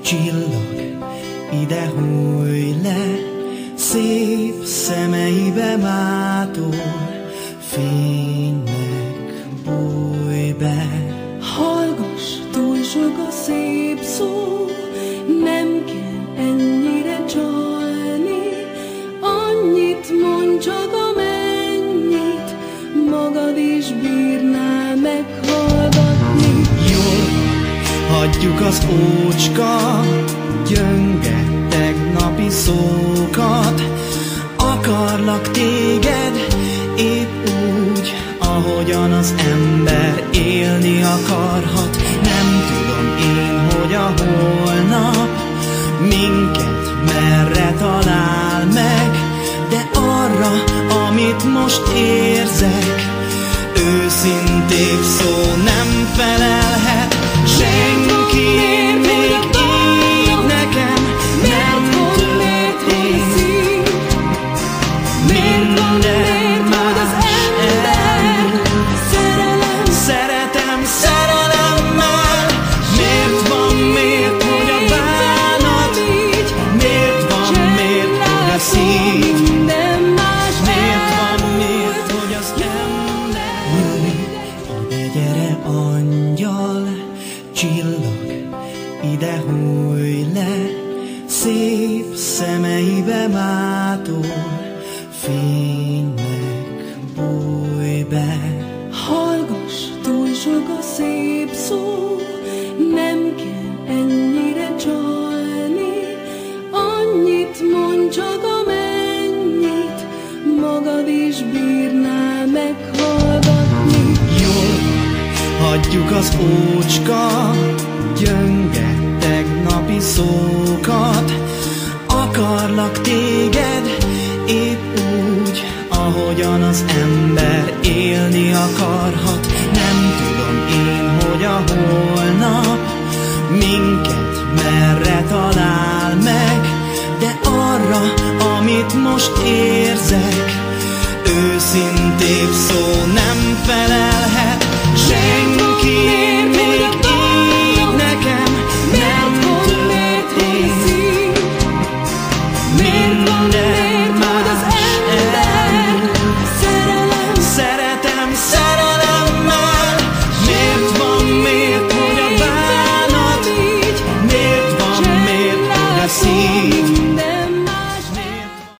csillag, ide hújj le, szép szemeibe mától, fénynek bújj be. Hallgass, túl sok a szép szó, nem kell ennyire csalni, annyit mondj csak, amennyit magad is bírnál meghallgatni. Jól, hagyjuk az ócska, gyönge tegnapi szókat, akarlak téged épp úgy, ahogyan az ember élni akarhat. Nem tudom én, hogy a holnap minket merre talál meg, de arra, amit most érzek, őszintébb szó nem felelhet. Senki még így nekem nem történt. Minden más elmúlt. Szeretem szerelemmel. Miért van, miért, hogy a bánat? Miért van, miért, hogy a szív? Miért van, miért, hogy az ember? Ide gyere, angyal, csillag, ide hújj le, szép szemeibe mától, fénynek bújj be. Hallgass, túl sok a szép szó, nem kell ennyire csalni, annyit mondj csak, amennyit magad is bírnál meghallgatni. Jól, hagyjuk az ócska, gyönge tegnapi szókat, akarlak téged épp úgy, ahogyan az ember élni akarhat. Nem tudom én, hogy a holnap minket merre talál meg, de arra, amit most érzek, őszintébb szó nem felelhet. Senki még így nekem nem történt. Minden